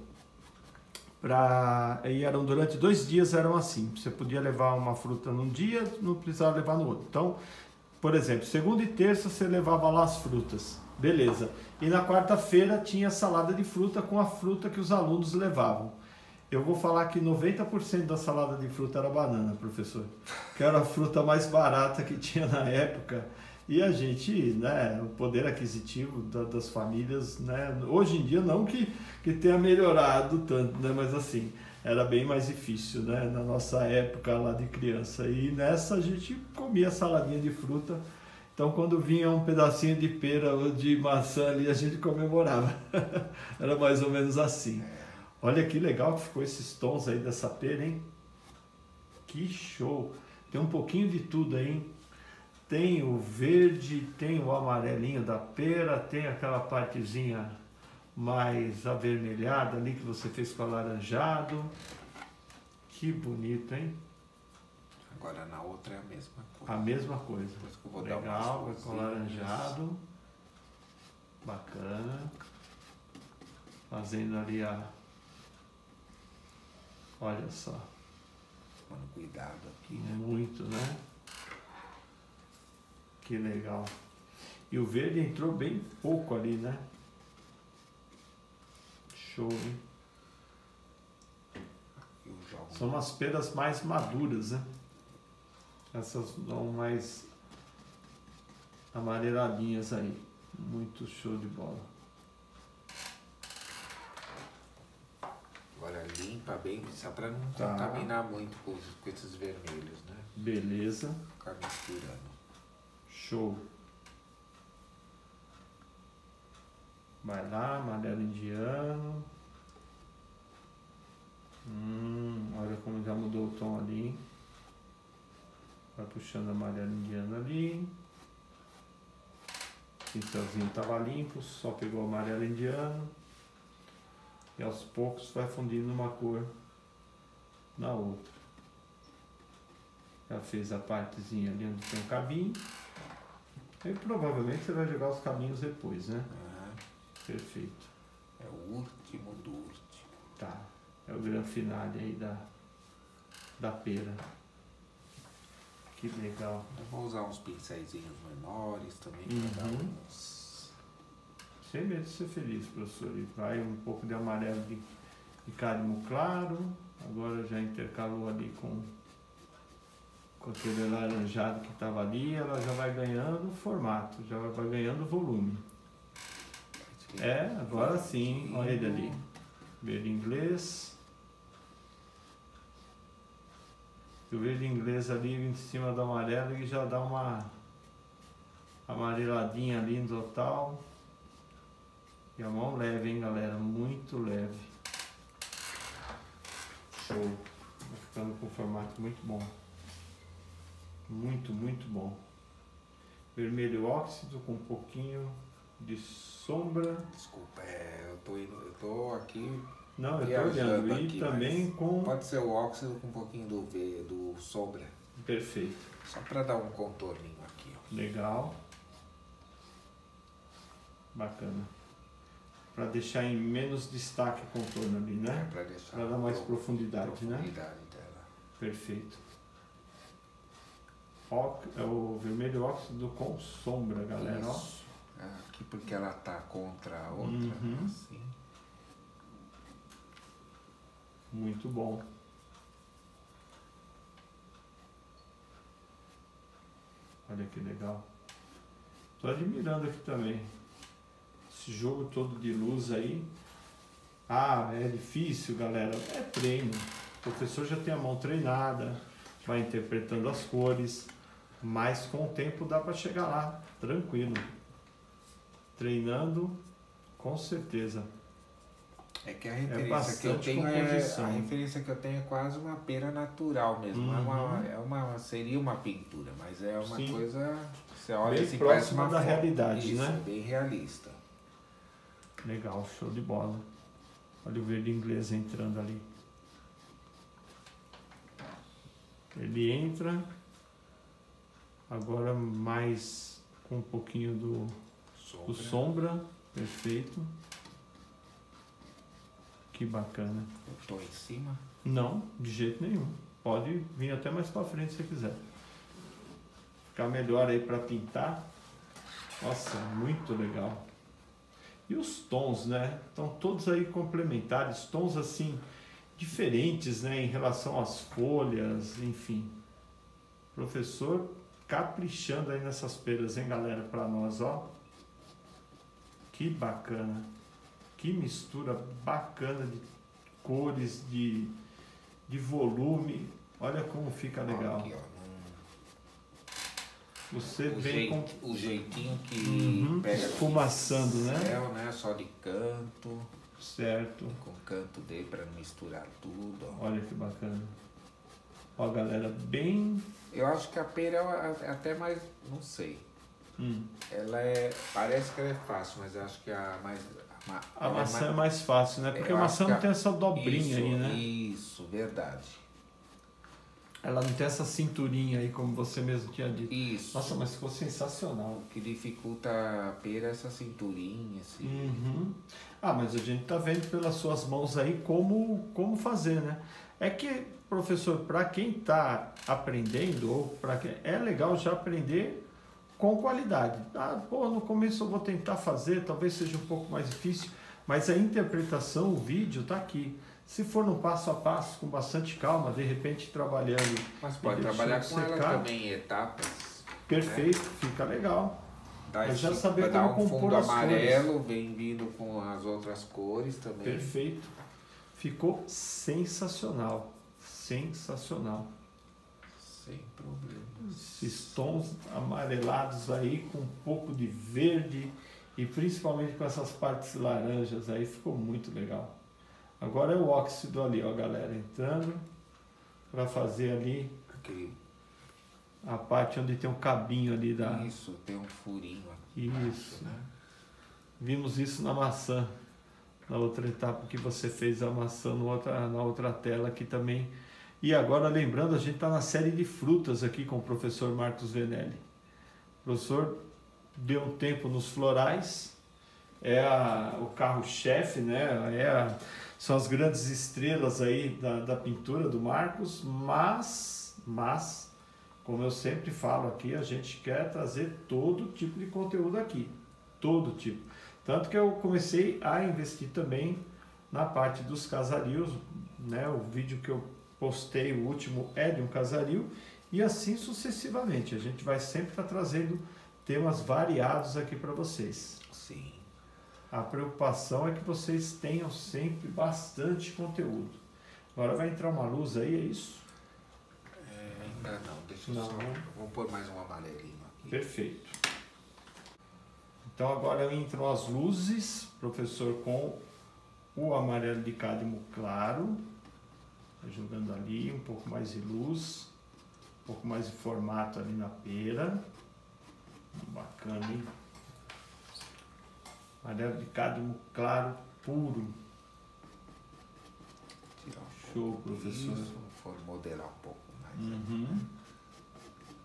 e eram durante 2 dias eram assim, você podia levar uma fruta num dia, não precisava levar no outro. Então, por exemplo, segunda e terça você levava lá as frutas, beleza. E na quarta-feira tinha salada de fruta com a fruta que os alunos levavam. Eu vou falar que 90% da salada de fruta era banana, professor. Que era a fruta mais barata que tinha na época. E a gente, né, o poder aquisitivo das famílias, né, hoje em dia não que tenha melhorado tanto, né, mas assim, era bem mais difícil, né, na nossa época lá de criança. E nessa a gente comia saladinha de fruta. Então quando vinha um pedacinho de pera ou de maçã ali, a gente comemorava. Era mais ou menos assim. Olha que legal que ficou esses tons aí dessa pera, hein? Que show! Tem um pouquinho de tudo aí, hein? Tem o verde, tem o amarelinho da pera, tem aquela partezinha mais avermelhada ali que você fez com alaranjado. Que bonito, hein? Agora na outra é a mesma coisa. A mesma coisa. Que eu vou legal, vai com alaranjado. Bacana. Fazendo ali Olha só. Tomando cuidado aqui, né? Muito, né? Que legal. E o verde entrou bem pouco ali, né? Show, hein? São umas peras mais maduras, né? Essas dão mais amareladinhas aí. Muito show de bola. Agora limpa bem, só para não contaminar muito com esses vermelhos, né? Beleza. Ficar misturando. Show. Vai lá, amarelo indiano. Olha como já mudou o tom ali. Vai puxando amarelo indiano ali. O pincelzinho estava limpo, só pegou o amarelo indiano. E aos poucos vai fundindo uma cor na outra. Já fez a partezinha ali onde tem o cabinho. E provavelmente você vai jogar os cabinhos depois, né? Perfeito. É o último do último. Tá. É o grande finale aí da pera. Que legal. Eu vou usar uns pincéis menores também para dar uns... Sem medo de ser feliz, professor. E vai um pouco de amarelo de cádmio claro. Agora já intercalou ali com aquele laranjado que estava ali. Ela já vai ganhando formato, já vai ganhando volume. Agora sim. Olha ele ali. Verde inglês. E o verde inglês ali em cima do amarelo e já dá uma amareladinha ali no total. E a mão leve, hein, galera? Muito leve. Show. Vai ficando com um formato muito bom. Muito, muito bom. Vermelho óxido com um pouquinho de sombra. Desculpa, eu tô aqui. Não, eu tô olhando. E também com... Pode ser o óxido com um pouquinho do sombra. Perfeito. Só para dar um contorninho aqui, ó. Legal. Bacana. Para deixar em menos destaque o contorno ali, né? Para dar mais profundidade, né? Dela. Perfeito. É o vermelho óxido com sombra, galera. Isso. Aqui porque ela tá contra a outra, assim. Muito bom. Olha que legal. Tô admirando aqui também. Esse jogo todo de luz aí. É difícil, galera. É treino. O professor já tem a mão treinada, vai interpretando as cores, mas com o tempo dá para chegar lá, tranquilo. Treinando, com certeza. É que a referência que eu tenho é quase uma pera natural mesmo. Seria uma pintura, mas é uma coisa. Você olha bem assim, próxima parece da realidade, isso, né? Bem realista. Legal, show de bola. Olha o verde inglês entrando ali. Ele entra. Agora mais com um pouquinho do sombra. Perfeito. Que bacana. Eu tô em cima? Não, de jeito nenhum. Pode vir até mais para frente se quiser. Ficar melhor aí para pintar. Nossa, muito legal. E os tons, né? Estão todos aí complementares, tons assim diferentes, né, em relação às folhas, enfim. Professor caprichando aí nessas peras, hein, galera, para nós, ó. Que bacana. Que mistura bacana de cores, de volume. Olha como fica legal. Aqui, ó, você vem com o jeitinho que pega esfumaçando, né? Céu, né? Só de canto. Certo. Com o canto dele para não misturar tudo. Ó. Olha que bacana. Ó, galera, bem... Eu acho que a pera é até mais... Não sei. Ela parece que ela é fácil, mas eu acho que a maçã é mais fácil, né? Porque a maçã não tem essa dobrinha aí, né? Isso, verdade. Ela não tem essa cinturinha aí, como você mesmo tinha dito. Isso. Nossa, mas ficou sensacional. O que dificulta a pera é essa cinturinha, assim. Mas a gente tá vendo pelas suas mãos aí como fazer, né? É que, professor, para quem tá aprendendo, ou para quem é legal já aprender com qualidade. No começo eu vou tentar fazer, talvez seja um pouco mais difícil, mas a interpretação, o vídeo tá aqui. Se for no passo a passo, com bastante calma, de repente trabalhando... Mas pode trabalhar com ela também em etapas. Perfeito, né? Fica legal. Mas já saber como compor as amarelo, cores. Vem vindo com as outras cores também. Perfeito. Ficou sensacional. Sensacional. Sem problema. Esses tons amarelados aí, com um pouco de verde e principalmente com essas partes laranjas aí, ficou muito legal. Agora é o óxido ali, ó, galera, entrando para fazer ali a parte onde tem um cabinho ali da... Isso, tem um furinho aqui. Isso, né? Vimos isso na maçã, na outra etapa que você fez a maçã na outra tela aqui também. E agora, lembrando, a gente está na série de frutas aqui com o professor Marcos Venelli. O professor deu um tempo nos florais, o carro-chefe, né? São as grandes estrelas aí da pintura do Marcos, mas, como eu sempre falo aqui, a gente quer trazer todo tipo de conteúdo aqui, todo tipo. Tanto que eu comecei a investir também na parte dos casarios, né? O vídeo que eu postei, o último, é de um casario, e assim sucessivamente. A gente vai sempre estar trazendo temas variados aqui para vocês. Sim. A preocupação é que vocês tenham sempre bastante conteúdo. Agora vai entrar uma luz aí, é isso? Ainda não, deixa eu só... Vou pôr mais um amarelinho aqui. Perfeito. Então agora entram as luzes, professor, com o amarelo de cádmio claro. Vai jogando ali um pouco mais de luz, um pouco mais de formato ali na pera. Bacana, hein? Amarelo de cádmio claro, puro. Tirar um show, professor. Isso, for modelar um pouco mais.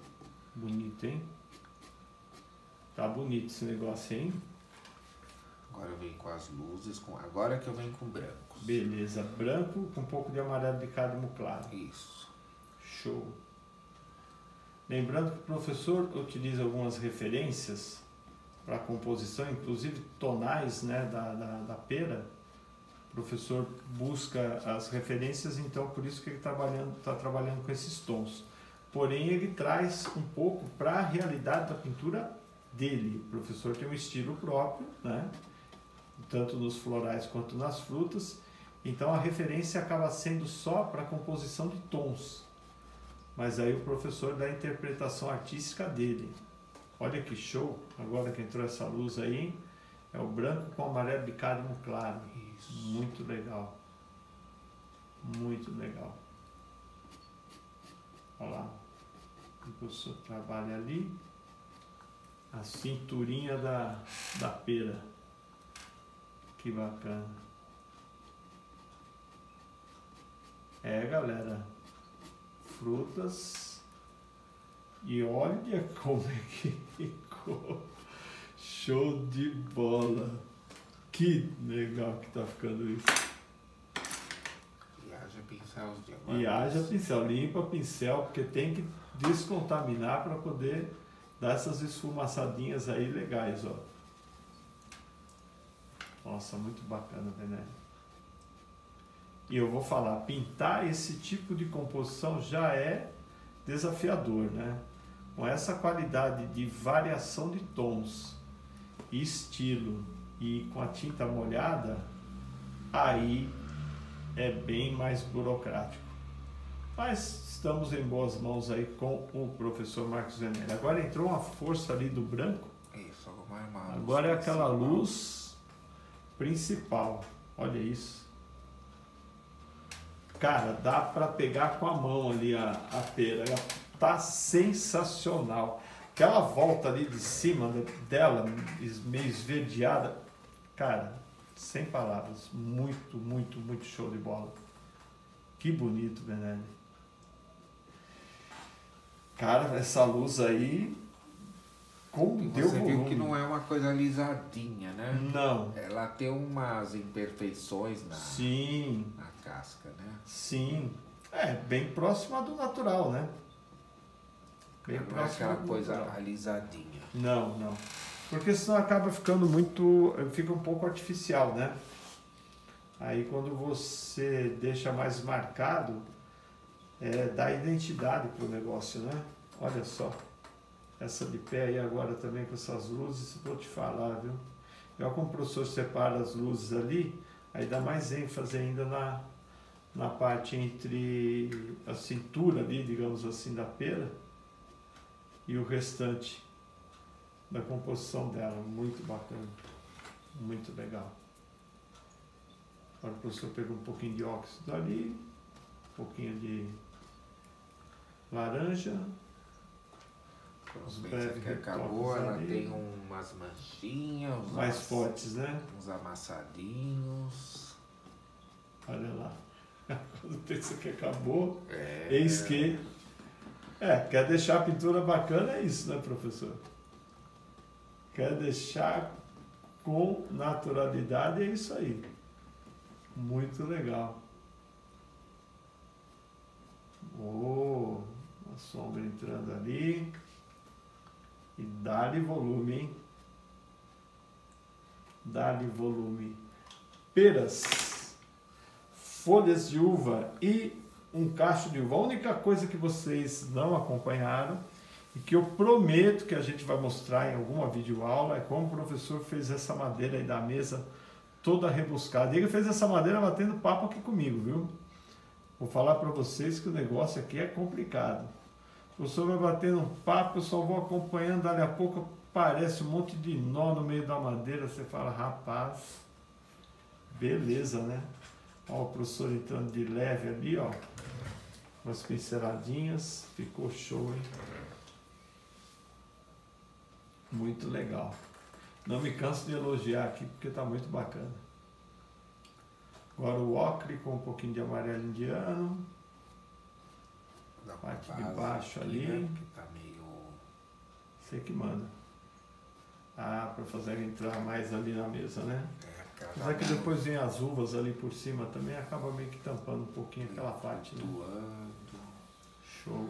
Bonito, hein? Tá bonito esse negócio, hein? Agora eu venho com as luzes, agora que eu venho com brancos. Beleza, branco com um pouco de amarelo de cádmio claro. Isso. Show. Lembrando que o professor utiliza algumas referências para a composição, inclusive tonais, né, da pera. O professor busca as referências, então por isso que ele está trabalhando com esses tons. Porém, ele traz um pouco para a realidade da pintura dele. O professor tem um estilo próprio, né, tanto nos florais quanto nas frutas. Então a referência acaba sendo só para a composição de tons. Mas aí o professor dá a interpretação artística dele. Olha que show! Agora que entrou essa luz aí, é o branco com amarelo de cádmio claro. Isso. Muito legal. Muito legal. Olha lá. O professor trabalha ali. A cinturinha da pera. Que bacana. Galera. Frutas. E olha como é que ficou. Show de bola. Que legal que tá ficando isso. E haja pincel de agora. E haja pincel. Limpa pincel, porque tem que descontaminar para poder dar essas esfumaçadinhas aí legais, ó. Nossa, muito bacana, né? E eu vou falar, pintar esse tipo de composição já é desafiador, né? Com essa qualidade de variação de tons, estilo e com a tinta molhada, aí é bem mais burocrático. Mas estamos em boas mãos aí com o professor Marcos Venere. Agora entrou uma força ali do branco. Isso, uma agora é aquela luz principal. Olha isso. Cara, dá para pegar com a mão ali a pera. Ela tá sensacional. Aquela volta ali de cima dela, meio esverdeada, cara, sem palavras. Muito, muito, muito show de bola. Que bonito, Venere. Cara, essa luz aí, como deu volume. Você viu que não é uma coisa alisadinha, né? Não. Ela tem umas imperfeições Sim. na casca, né? Sim. É, bem próxima do natural, né? Bem não é aquela coisa alisadinha. Não, não. Porque senão acaba ficando muito... Fica um pouco artificial, né? Aí quando você deixa mais marcado, dá identidade pro negócio, né? Olha só. Essa de pé aí agora também com essas luzes, vou te falar, viu? Como o professor separa as luzes ali, aí dá mais ênfase ainda na parte entre a cintura ali, digamos assim, da pera e o restante da composição dela. Muito bacana, muito legal. Agora o professor pegou um pouquinho de óxido ali, um pouquinho de laranja. Os que acabou, ela ali. Tem umas manchinhas, mais fortes, né? Uns amassadinhos. Olha lá. Quando pensa que acabou, eis que... quer deixar a pintura bacana, é isso, né, professor? Quer deixar com naturalidade, é isso aí. Muito legal. A sombra entrando ali. E dá-lhe volume, hein? Dá-lhe volume. Peras, folhas de uva e um cacho de uva. A única coisa que vocês não acompanharam e que eu prometo que a gente vai mostrar em alguma videoaula é como o professor fez essa madeira aí da mesa toda rebuscada. E ele fez essa madeira batendo papo aqui comigo, viu? Vou falar para vocês que o negócio aqui é complicado. O professor vai batendo um papo, eu só vou acompanhando, dali a pouco aparece um monte de nó no meio da madeira, você fala, rapaz, beleza, né? Ó, o professor entrando de leve ali, ó, umas pinceladinhas, ficou show, hein? Muito legal. Não me canso de elogiar aqui, porque tá muito bacana. Agora o ocre com um pouquinho de amarelo indiano. Da parte de baixo ali. Que tá meio... Você que manda. Ah, para fazer entrar mais ali na mesa, né? Mas é que depois vem as uvas ali por cima também, acaba meio que tampando um pouquinho aquela parte, né? Show.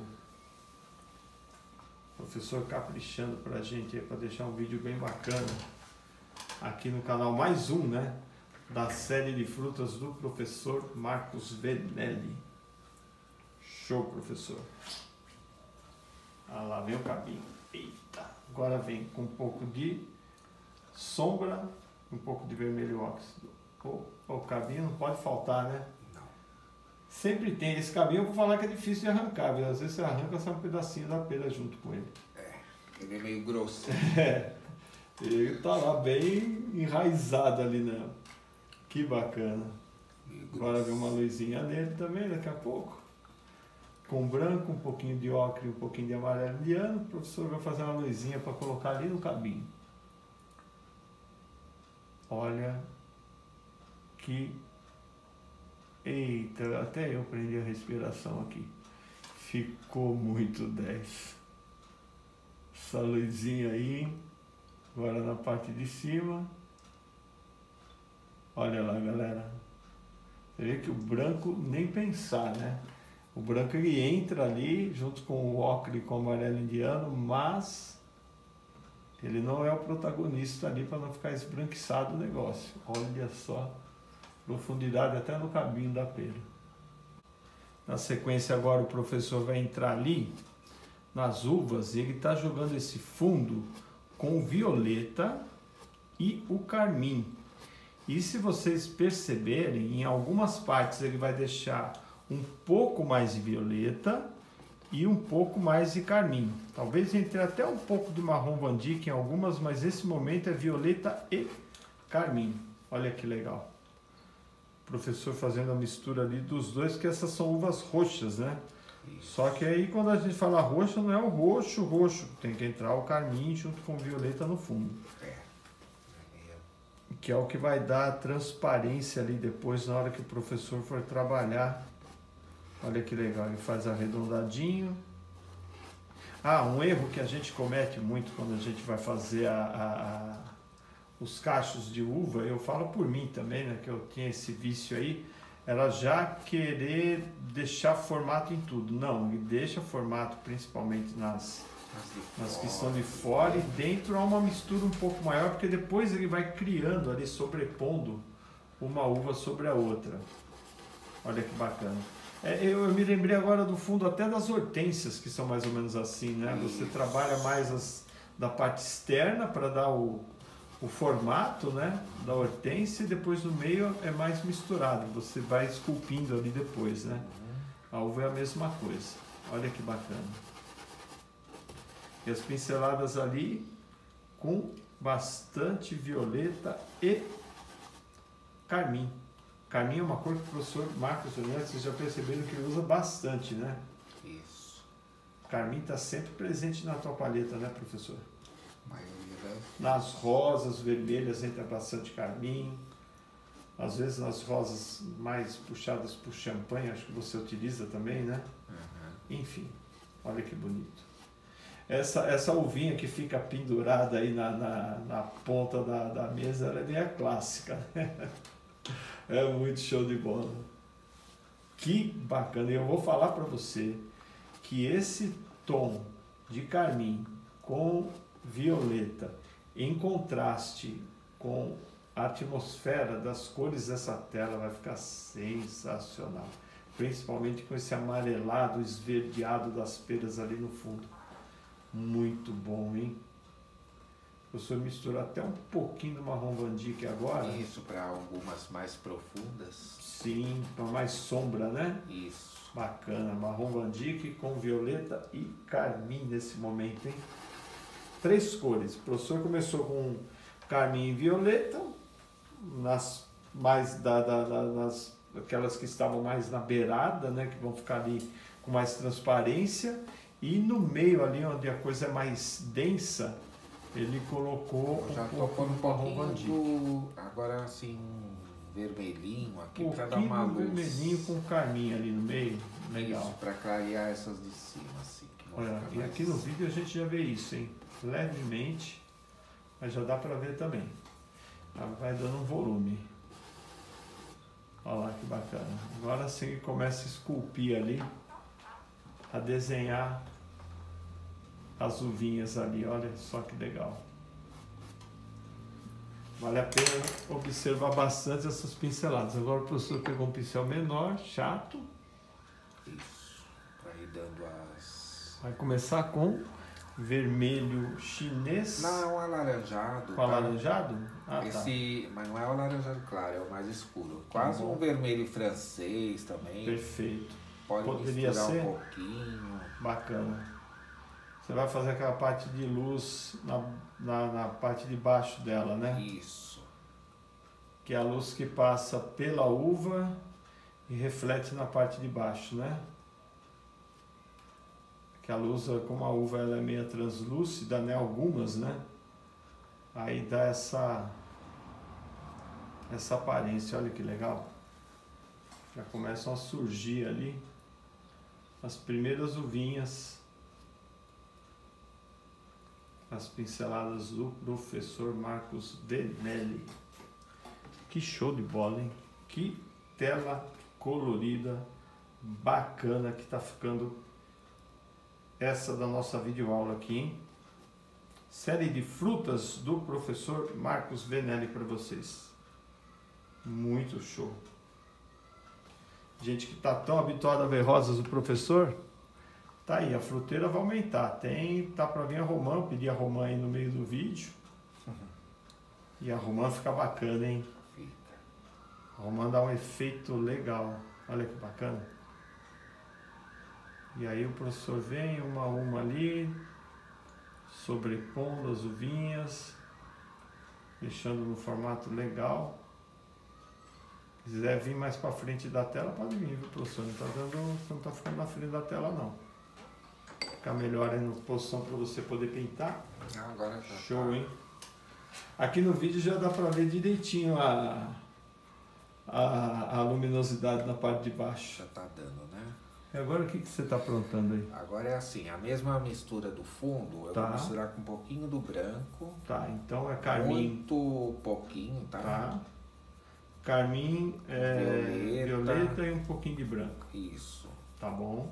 Professor caprichando pra gente aí, pra deixar um vídeo bem bacana aqui no canal, mais um, né? Da série de frutas do professor Marcos Venelli. Show, professor. Ah, lá vem o cabinho. Eita! Agora vem com um pouco de sombra, um pouco de vermelho óxido. O cabinho não pode faltar, né? Não. Sempre tem. Esse cabinho eu vou falar que é difícil de arrancar, viu? Às vezes você arranca só um pedacinho da pera junto com ele. Ele é meio grosso. Ele tá lá bem enraizado ali, né? Que bacana. Agora vem uma luzinha nele também daqui a pouco. Com branco, um pouquinho de ocre, um pouquinho de amarelo indiano. O professor vai fazer uma luzinha para colocar ali no cabinho. Olha que... Eita, até eu prendi a respiração aqui. Ficou muito 10. Essa luzinha aí. Agora na parte de cima. Olha lá, galera. Você vê que o branco nem pensar, né? O branco ele entra ali junto com o ocre e com o amarelo indiano, mas ele não é o protagonista ali para não ficar esbranquiçado o negócio. Olha só, profundidade até no cabinho da pera. Na sequência agora o professor vai entrar ali nas uvas e ele está jogando esse fundo com o violeta e o carmim. E se vocês perceberem, em algumas partes ele vai deixar um pouco mais de violeta e um pouco mais de carmim. Talvez entre até um pouco de marrom vandyck em algumas, mas esse momento é violeta e carmim. Olha que legal. O professor fazendo a mistura ali dos dois, que essas são uvas roxas, né? Isso. Só que aí quando a gente fala roxo, não é o roxo, tem que entrar o carmim junto com o violeta no fundo. Que é o que vai dar a transparência ali depois na hora que o professor for trabalhar. Olha que legal, ele faz arredondadinho. Ah, um erro que a gente comete muito quando a gente vai fazer os cachos de uva, eu falo por mim também, né, que eu tinha esse vício aí, era já querer deixar formato em tudo. Não, ele deixa formato principalmente nas que estão de fora, e dentro há uma mistura um pouco maior, porque depois ele vai criando ali, sobrepondo uma uva sobre a outra. Olha que bacana. Eu me lembrei agora do fundo até das hortênsias, que são mais ou menos assim, né? Você trabalha mais da parte externa para dar o formato, né, da hortênsia, e depois no meio é mais misturado. Você vai esculpindo ali depois, né? A uva é a mesma coisa. Olha que bacana. E as pinceladas ali com bastante violeta e carmim. Carmim é uma cor que o professor Marcos Venelli, vocês já perceberam que ele usa bastante, né? Isso. Carmim está sempre presente na tua paleta, né, professor? Maioria. Nas rosas vermelhas entra bastante carmim. Às vezes nas rosas mais puxadas por champanhe, acho que você utiliza também, né? Uhum. Enfim, olha que bonito. Essa uvinha que fica pendurada aí na ponta da mesa, ela é bem a clássica. É muito show de bola. Que bacana. E eu vou falar para você que esse tom de carmim com violeta, em contraste com a atmosfera das cores dessa tela, vai ficar sensacional. Principalmente com esse amarelado, esverdeado das peras ali no fundo. Muito bom, hein? O professor misturou até um pouquinho do marrom vandyck agora. Isso, para algumas mais profundas. Sim, para mais sombra, né? Isso. Bacana. Marrom vandyck com violeta e carmim nesse momento, hein? 3 cores. O professor começou com carmim e violeta, aquelas que estavam mais na beirada, né? Que vão ficar ali com mais transparência. E no meio ali, onde a coisa é mais densa, ele colocou já tocou um pouquinho agora assim, vermelhinho aqui para dar uma luz. Vermelhinho com carmim ali no meio. Legal. Isso, para clarear essas de cima, assim. Olha, e aqui no vídeo a gente já vê isso, hein? Levemente, mas já dá para ver também. Ela vai dando um volume. Olha lá que bacana. Agora sim começa a esculpir ali, a desenhar as uvinhas ali. Olha só que legal. Vale a pena observar bastante essas pinceladas. Agora o professor pegou um pincel menor, chato. Isso. Vai dando as... Vai começar com vermelho chinês. Não, alaranjado. Com alaranjado? Ah, esse, tá. Mas não é o alaranjado claro, é o mais escuro. Quase um vermelho francês também. Perfeito. Poderia misturar ser um pouquinho. Bacana. Você vai fazer aquela parte de luz na parte de baixo dela, né? Isso. Que é a luz que passa pela uva e reflete na parte de baixo, né? Que a luz, como a uva ela é meio translúcida, né? Algumas, né? Aí dá essa aparência, olha que legal. Já começam a surgir ali as primeiras uvinhas. As pinceladas do professor Marcos Venelli. Que show de bola, hein? Que tela colorida, bacana que tá ficando essa da nossa videoaula aqui, hein? Série de frutas do professor Marcos Venelli para vocês. Muito show. Gente que tá tão habituada a ver rosas do professor... Tá aí, a fruteira vai aumentar. Tá para vir a romã, eu pedi a romã aí no meio do vídeo. E a romã fica bacana, hein? Fica. A romã dá um efeito legal. Olha que bacana. E aí o professor vem uma a uma ali, sobrepondo as uvinhas, deixando no formato legal. Se quiser vir mais para frente da tela, pode vir, viu, professor? Você não tá ficando na frente da tela, não. Ficar melhor aí na posição para você poder pintar. Agora já show, tá. Hein? Aqui no vídeo já dá para ver direitinho a luminosidade na parte de baixo. Já tá dando, né? E agora o que você está aprontando aí? Agora é assim, a mesma mistura do fundo, eu vou misturar com um pouquinho do branco. Tá, então é carmim. Muito pouquinho, tá? Tá. Carmim, violeta e um pouquinho de branco. Isso. Tá bom.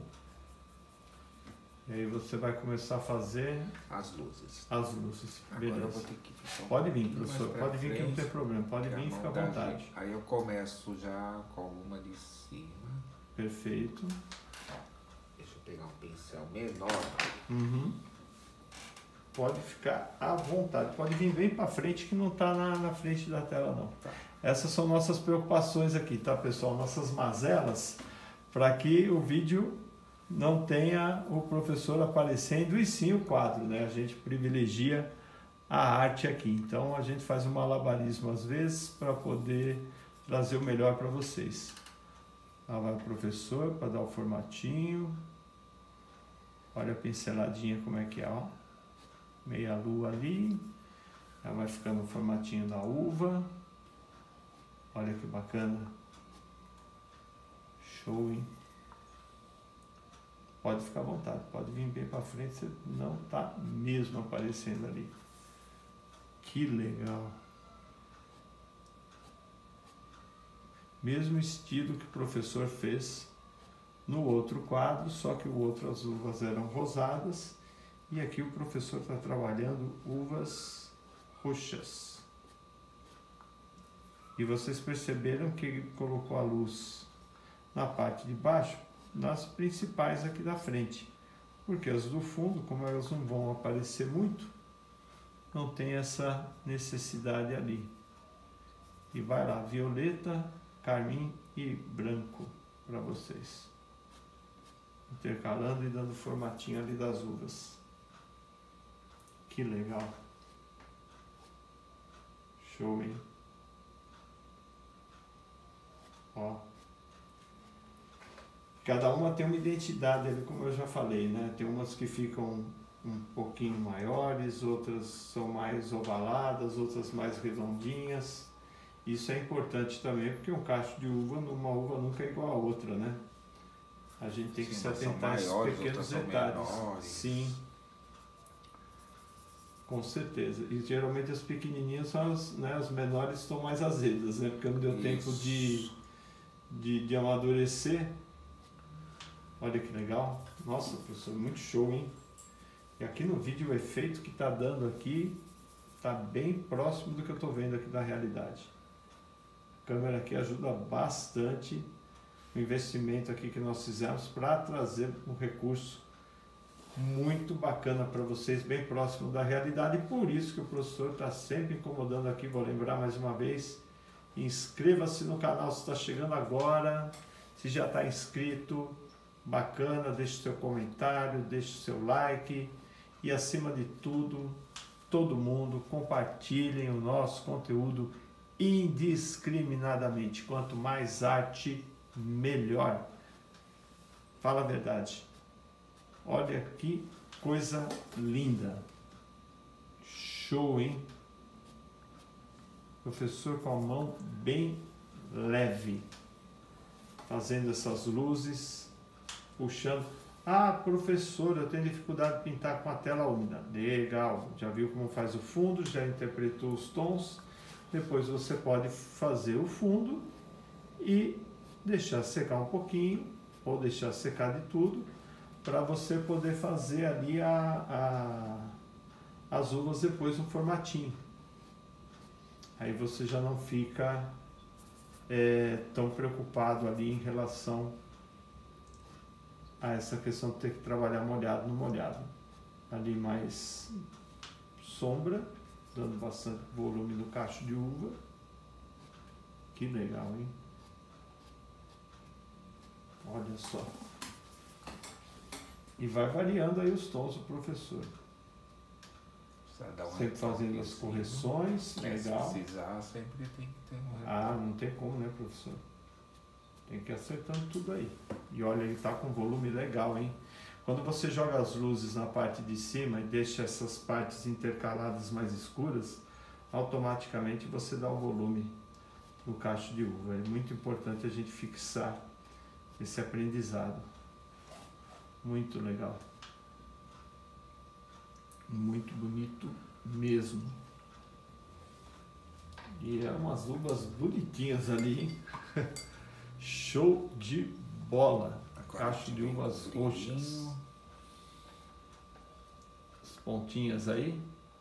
E aí você vai começar a fazer as luzes. As luzes. Agora beleza. Eu vou ter que pode vir, professor. Pode vir que não tem problema. Pode vir e fica à vontade. Aí eu começo já com uma de cima. Perfeito. Deixa eu pegar um pincel menor. Uhum. Pode ficar à vontade. Pode vir bem para frente que não está na frente da tela não. Tá. Essas são nossas preocupações aqui, tá, pessoal? Nossas mazelas para que o vídeo não tenha o professor aparecendo e sim o quadro, né? A gente privilegia a arte aqui. Então a gente faz um malabarismo às vezes para poder trazer o melhor para vocês. Lá vai o professor para dar o formatinho. Olha a pinceladinha como é que é, ó. Meia lua ali. Já vai ficando o formatinho da uva. Olha que bacana. Show, hein? Pode ficar à vontade, pode vir bem para frente, você não está mesmo aparecendo ali. Que legal. Mesmo estilo que o professor fez no outro quadro, só que o outro as uvas eram rosadas e aqui o professor está trabalhando uvas roxas. E vocês perceberam que ele colocou a luz na parte de baixo, nas principais aqui da frente, porque as do fundo, como elas não vão aparecer muito, não tem essa necessidade ali. E vai lá, violeta, carmim e branco para vocês, intercalando e dando formatinho ali das uvas. Que legal. Show, hein? Ó. Cada uma tem uma identidade ali, como eu já falei, né? Tem umas que ficam um pouquinho maiores, outras são mais ovaladas, outras mais redondinhas. Isso é importante também, porque um cacho de uva, uma uva nunca é igual a outra, né? A gente tem que se atentar a esses pequenos detalhes. Sim. Com certeza. E geralmente as pequenininhas são as menores estão mais azedas, né? Porque não deu tempo de amadurecer. Olha que legal. Nossa, professor, muito show, hein? E aqui no vídeo o efeito que está dando aqui está bem próximo do que eu estou vendo aqui da realidade. A câmera aqui ajuda bastante o investimento aqui que nós fizemos para trazer um recurso muito bacana para vocês, bem próximo da realidade, e por isso que o professor está sempre incomodando aqui. Vou lembrar mais uma vez, inscreva-se no canal se está chegando agora, se já está inscrito, bacana, deixe seu comentário, deixe seu like e acima de tudo, todo mundo compartilhem o nosso conteúdo indiscriminadamente, quanto mais arte, melhor. Fala a verdade. Olha que coisa linda. Show, hein? Professor com a mão bem leve, fazendo essas luzes, puxando. Ah, professor, eu tenho dificuldade de pintar com a tela úmida. Legal, já viu como faz o fundo, já interpretou os tons. Depois você pode fazer o fundo e deixar secar um pouquinho, ou deixar secar de tudo, para você poder fazer ali as uvas depois no formatinho. Aí você já não fica tão preocupado ali em relação a essa questão de ter que trabalhar molhado no molhado. Ali mais sombra, dando bastante volume no cacho de uva. Que legal, hein? Olha só. E vai variando aí os tons do professor. Sempre fazendo as correções, legal. Se precisar, sempre tem que ter um... Ah, não tem como, né, professor? Tem que ir acertando tudo aí. E olha, ele tá com volume legal, hein? Quando você joga as luzes na parte de cima e deixa essas partes intercaladas mais escuras, automaticamente você dá o volume no cacho de uva. É muito importante a gente fixar esse aprendizado. Muito legal. Muito bonito mesmo. E é umas uvas bonitinhas ali, hein? Show de bola. Cacho de uvas roxas. As pontinhas aí.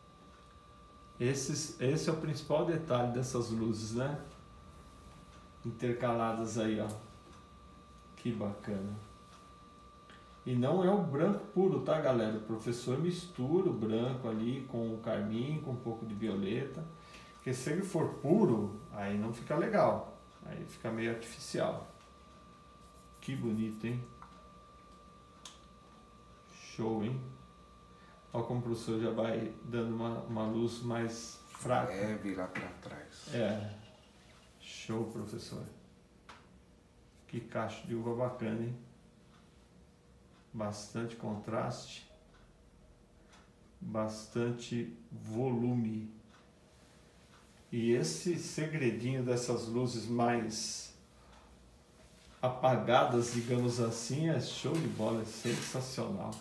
Esse é o principal detalhe dessas luzes, né? Intercaladas aí, ó. Que bacana. E não é o branco puro, tá, galera? O professor mistura o branco ali com o carmim, com um pouco de violeta. Porque se ele for puro, aí não fica legal. Aí fica meio artificial. Que bonito, hein? Show, hein? Olha como o professor já vai dando uma luz mais fraca. É, virar para trás. É. Show, professor. Que cacho de uva bacana, hein? Bastante contraste. Bastante volume. E esse segredinho dessas luzes mais apagadas, digamos assim, é show de bola, é sensacional.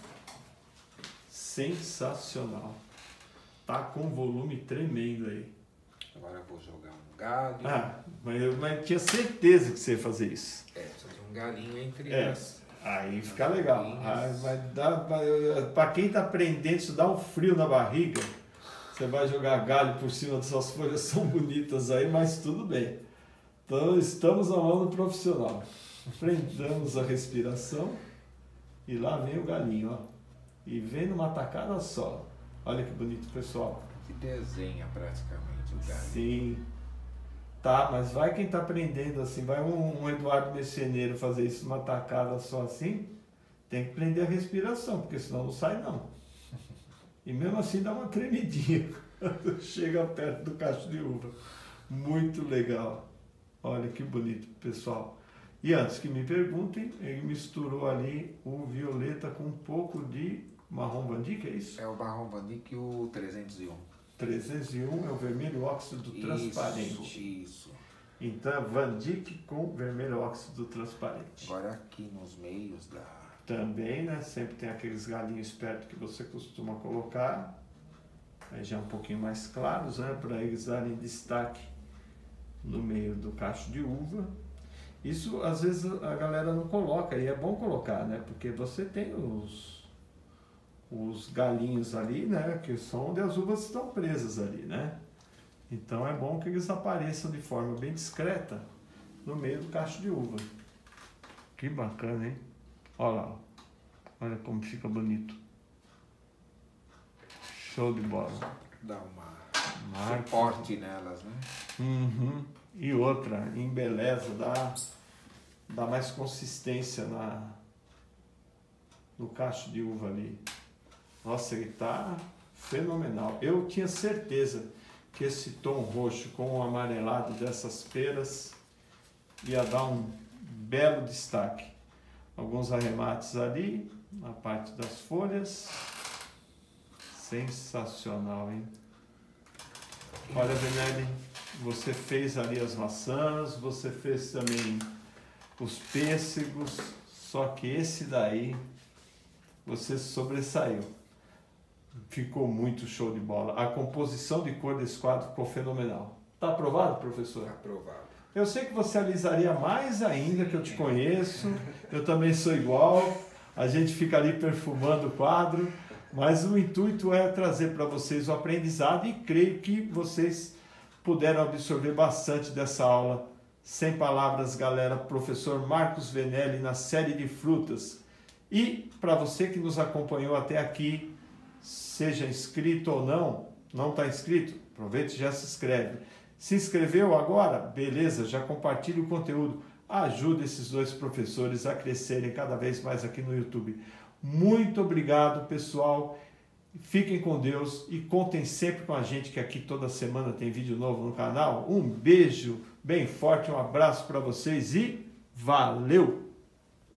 Sensacional. Tá com um volume tremendo aí. Agora eu vou jogar um galho. Ah, mas eu tinha certeza que você ia fazer isso. Precisa de um galinho entre as... Aí fica legal. Para quem está aprendendo, isso dá um frio na barriga. Você vai jogar galho por cima dessas folhas, são bonitas aí, mas tudo bem. Então estamos na mão do profissional. Prendamos a respiração e lá vem o galinho, ó. E vem numa tacada só. Olha que bonito, pessoal. Que desenha praticamente o galinho. Sim. Tá, mas vai quem tá aprendendo assim, vai um Eduardo Meceneiro fazer isso numa tacada só assim, tem que prender a respiração, porque senão não sai não. E mesmo assim dá uma tremidinha quando chega perto do cacho de uva. Muito legal. Olha que bonito, pessoal. E antes que me perguntem, ele misturou ali o violeta com um pouco de marrom Van Dyck, é isso? É o marrom Van Dyck e o 301. 301 é o vermelho óxido transparente. Isso. Então é Van Dyck com vermelho óxido transparente. Agora aqui nos meios da... Também, né? Sempre tem aqueles galinhos espertos que você costuma colocar. Aí já um pouquinho mais claros, né? Para eles darem destaque no meio do cacho de uva. Isso às vezes a galera não coloca, e é bom colocar, né? Porque você tem os galinhos ali, né? Que são onde as uvas estão presas ali, né? Então é bom que eles apareçam de forma bem discreta no meio do cacho de uva. Que bacana, hein? Olha lá, olha como fica bonito. Show de bola. Dá uma suporte nelas, né? Uhum. E outra, embeleza, dá mais consistência no cacho de uva ali. Nossa, ele tá fenomenal. Eu tinha certeza que esse tom roxo com o amarelado dessas peras ia dar um belo destaque. Alguns arremates ali, na parte das folhas. Sensacional, hein? Olha, Venelli, você fez ali as maçãs, você fez também os pêssegos, só que esse daí você sobressaiu. Ficou muito show de bola. A composição de cor desse quadro ficou fenomenal. Tá aprovado, professor? Aprovado. Eu sei que você alisaria mais ainda, que eu te conheço. Eu também sou igual. A gente fica ali perfumando o quadro. Mas o intuito é trazer para vocês o aprendizado e creio que vocês puderam absorver bastante dessa aula. Sem palavras, galera, professor Marcos Venelli na série de frutas. E para você que nos acompanhou até aqui, seja inscrito ou não está inscrito? Aproveite e já se inscreve. Se inscreveu agora? Beleza, já compartilhe o conteúdo. Ajude esses dois professores a crescerem cada vez mais aqui no YouTube. Muito obrigado, pessoal. Fiquem com Deus e contem sempre com a gente, que aqui toda semana tem vídeo novo no canal. Um beijo bem forte, um abraço para vocês e valeu!